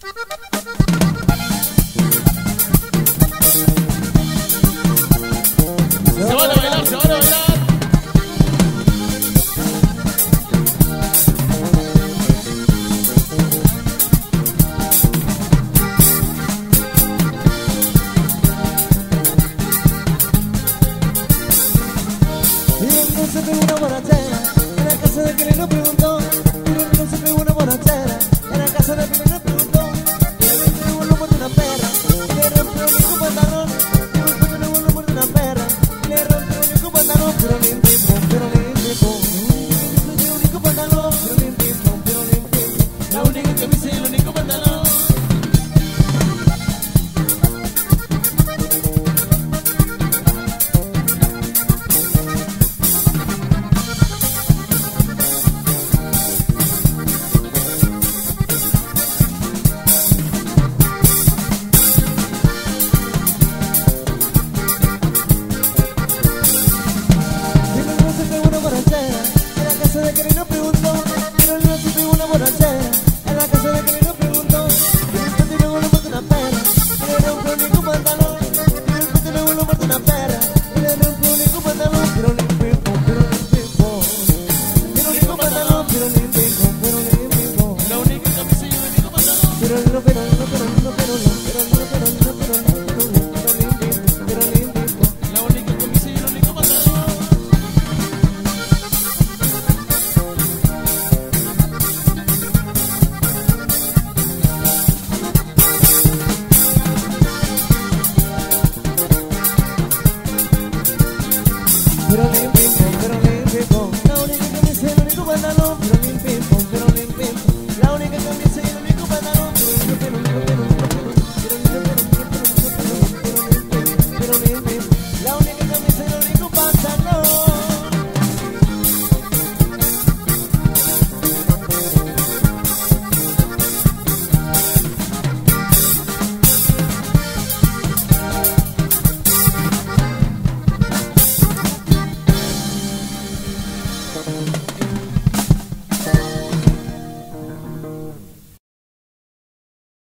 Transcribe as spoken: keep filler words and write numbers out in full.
Se van a bailar, se van a bailar. Se pegó una borrachera en la casa de quien le preguntó. Y no se pegó una borrachera en la casa de quien le preguntó. Y le pegó el lomo de una perra y le rompió el único pantalón. Y le pegó el lomo de una perra y le rompió el único pantalón. Pero limpio, pero limpio, el único pantalón. Pero limpio, pero limpio, la única camisa y la